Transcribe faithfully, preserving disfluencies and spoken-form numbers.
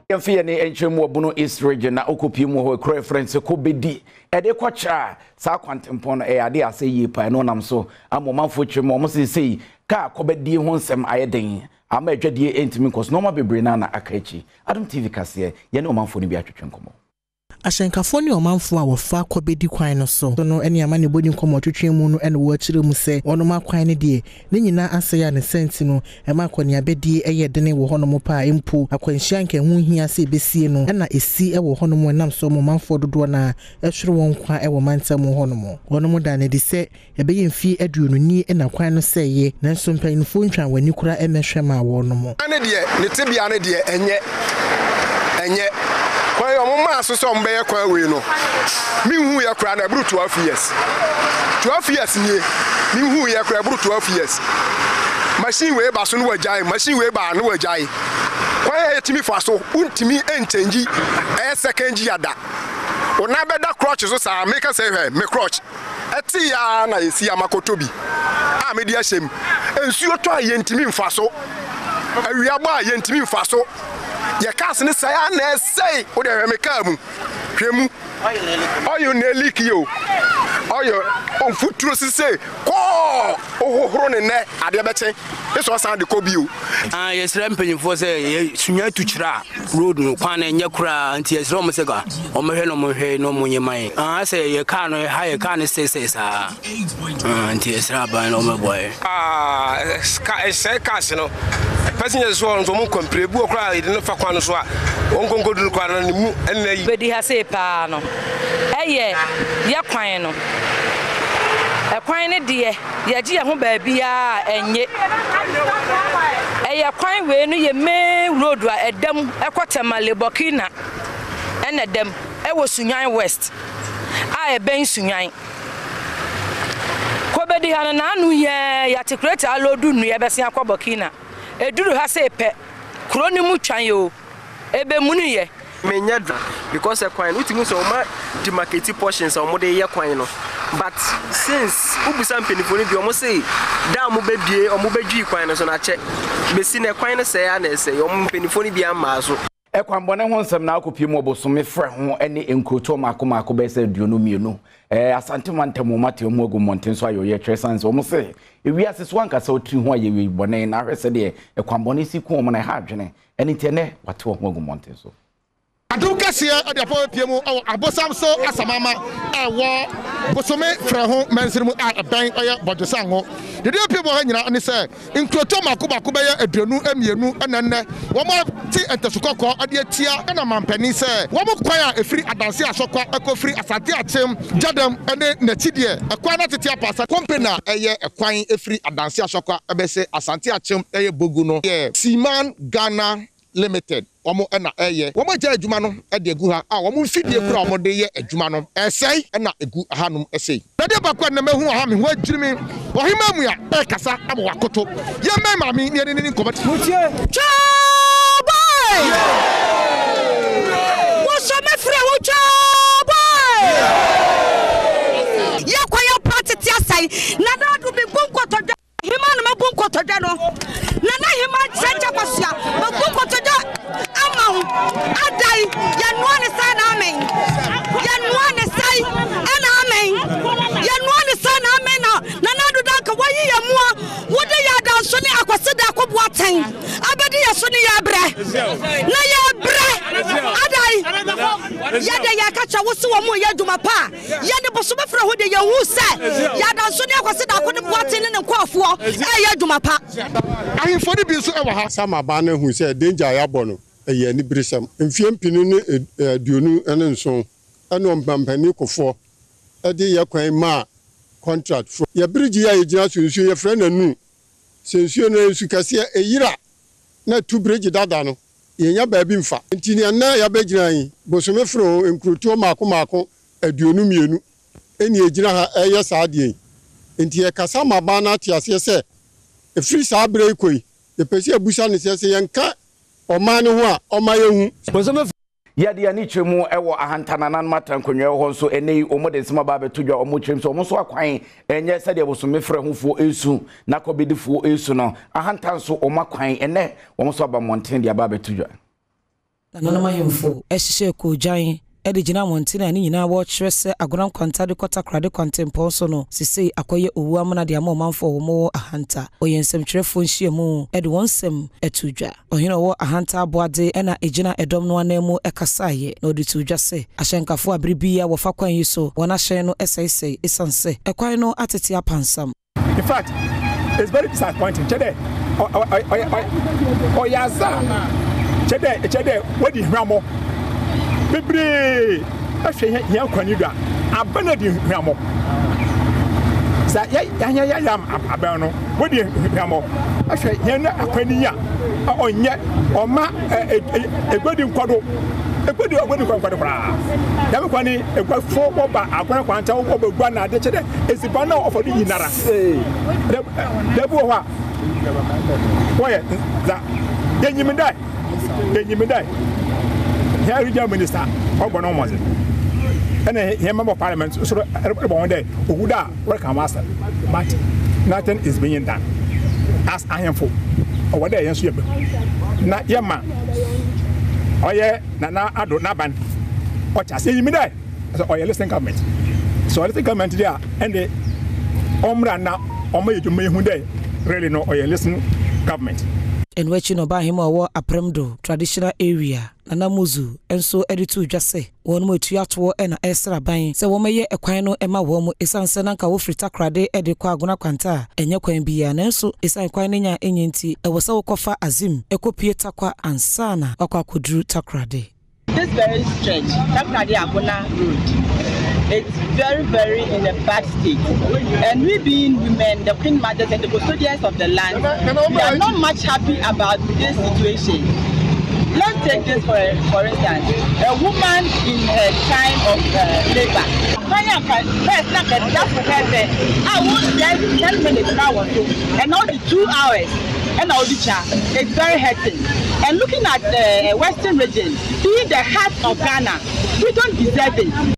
Yamfia ni enchemu obuno East region na okupimu ho ekro reference ko bedi ede kwacha sa kwantempon e ade ase yi pa no nam so amomanfo twemo mo sesei ka ko bedi ho nsem ayeden ama adwadie entimi kos no ma bebre na na akachi Adom T V kase ye ne omanfo ni bi atwetwe nkomo Ashenkafo ni omanfo a wofa kwabedi kwan no so no ene ama ne bodi nkomo twetwe mu no ene wo kire mu se ono ma kwan ne de ne nyina ase ya ne senti no e ma kwani abedi eye de ne wo hono mo pa empu akwanhia nke hu hia se besie no ena esi e wo hono mo nam so mo manfo dodo na ehwere won kwa e wo mantam hono mo ono mo da ne de se e be yemfi aduonu ni ena kwan no se ye nanso mpanyinfo ntwan wani kura emehwe ma wo no mo ane de ne tebia ne de enye enye kwa yo mama asoso mbe ye kwa we no mi hu ye kura na bru twelve years twelve years nie mi hu ye kura bru twelve years machine we ba so no wajai machine we ba no wajai kwa ye timi fa so untimi enchange e second year da ona beda crutch so sa make say he me crutch eti ya na esi amakotobi a me dia hyem ensuo to aye ntimi mfa so awia ba aye ntimi mfa so ye cast ni say na say o de me ka mu hwemu oyo na leak yo oyo on futuro si say ko ohohoro ne ne ade beche eso san de ko bi o ah yes rampanyfo say sunya tuchira road no kwan na nya kura anti yes ro mo se ga o mo hwe no mo hwe no mo nyeman ah say ye ka no ha ye ka ne say say sa anti yes ra ba no mo boy ah ka say ka se no passengers so on so mo compre bu okra e no fa kwan so a on gongo dun kwan na mu enna bedi ha say pa no eye ye kwan no e kwan ne de ye gi ye ho ba bia enye eye kwan we no ye main road a edam ekotema lebokina ene dem e wo sunyan west a e ben sunyan ko bedi ha na anu ye ya tikrete alodu nu ye bese akobokina eduru ha se pe kroni mu twan yo ebe munu ye menya dra because e kwan utimi so ma di market portions o mo de ye kwan no but since ubusa mpenifo ni bi o mo say da mo be bie o mo be dwi kwan no so na che besi na kwan no se ya na se o mpenifo ni bi ama so e kwan bone ho nsem na akopie mu obosome frɛ ho ene enkroto mako mako be se duonu mienu eh Asante-Akyem mate mu agumonten so ayo ye tresanse o mo say ewi aseso ankasa otu ho aye wi bone na hwese de e kwan bone si ku o mo na ha adwene ene tene wate ho agumonten so Adukasia ade afa pie mu abosam so asamama ewo bosome fra ho mansirimu a ban oye bojosan ho de de pie mu ha nyina ne se nkroto mako mako be ya aduanu amienu enenne wo mo ti entesukoko ade atia na mampani se wo mo kwan a efiri Adansi Asokwa ekofiri Asante-Akyem jadam ene natidie ekwan na tete apasa company eye ekwan efiri Adansi Asokwa ebese Asante-Akyem eye bogu no ye Siman Ghana Limited omo ena eye womo ja adwuma no e de egu ha a womo mfidie kura omo de ye adwuma no esei ena egu hanum esei na de bakwa na mehu ha me ho adwiri mi ohima mu ya e kasa abo wakoto ye me ma mi ne ne ne komati mutie chaboy wo so me frɛ wo chaboy ye kwa ya patiti asai na da do bi bunkoto da hima na bunkoto da no na na hima chenja kwasia bunkoto da amau adai ya nuane sana amen ya nuane sai ana amen ya nuane sana amen na na do danka wayi ya mua wode ya dan so ni akwase da akobua ten abedi ya so ni ya bre na ya bre adai ya de ya kacha wo se wo mu ya duma pa ya de boso befra ho de ya hu se ya dan so ni akwase da akobua ten ne nkofo e ya duma pa ahimfo ni bi so e wa ha sama ba na hu se danger ya bono eye ni brisam mfie mpinu ne aduonu ene nso ene ompampani kofo e de ye kwan ma contract for ye bridge ya yegina so nsu ye frɛ nanu sensuo no nsu kase eyira na tu bridge dada no ye nya ba bi mfa ntini na ya ba gina yi bosome fro enkroto mako mako aduonu mienu eni egina ha eye saade enti ye kasa maba na tiase se e free sa bre koi ye pese abusa ne se se yenka omane ho a omayehu bosome yadi ya ni chemu ewo ahantana nan matankonwe ho nso enei omode nsema ba betudwa omo chemu so omo so akwan enye sade bosome frɛ hofo esu na kobedifo esu no ahantan so omakwan ene omo so aba monten dia ba betudwa Nanoma hemfo ehye ko jan ede gina montina ni nyina wo kyerɛ sɛ agoran kwanta de kɔta krade kwantempɔn so no sisei akɔyɛ owu amana de ama ɔmanfo wo mo ahanta oyensɛm kyerɛfo nhye mu ede wɔnsɛm etudwa ɔhene wo ahanta aboade ɛna egina ɛdɔm no anamu ɛkasaye na ɔde tudwa sɛ ahyɛnkafo abribia wɔfa kwan yi so wɔna hyɛn no ɛsɛesɛe esanse ɛkwan no atete apansam. In fact, it's very disappointing. Chede o yaza chede chede wodi hwamo bebre ahwe hia kwani dwa abana di hwamo sa ya ya ya yam aban no wodi hwamo ahwe hia na akwani ya onye oma egodi nkodo egodi ogodi nkodo bra yam kwani egwafo boba akwan kwanta obegwa na ade chede esipa na ofodi yinara debu ho Why? That then you may die. Then you may die. Here regional minister, Obono was it. And a member of parliament, so one day, who would welcome master. But nothing is being done. As I am for. Or what day, answer. Not your man. Oh, yeah, Nana, I don't know. What I say, you may die. So, you listen, government. So, I think government there and the Omra now, Omra to me who day. Really no or listen government. And what you know about him or Apremdo traditional area Nanamuzu and so editu just say one more to yatwo and extra buying so one may a quino emma womo is ansananka wofrita crade edekwa gona kwanta enya kwan bia nanso isan kwan nya enyenti e wosa wokofa azim ekopie takwa ansana akwa kodru takrade. This very stretch takrade agona road. It's very, very in a bad state. And we being women, the queen mothers and the custodians of the land, we are not much happy about this situation. Let's take this for, for instance. A woman in her time of uh, labor. First, not just for her there. I won't get ten minutes now or so. And now the two hours. And now the child. It's very hurting. And looking at the Western region, being the heart of Ghana, we don't deserve it.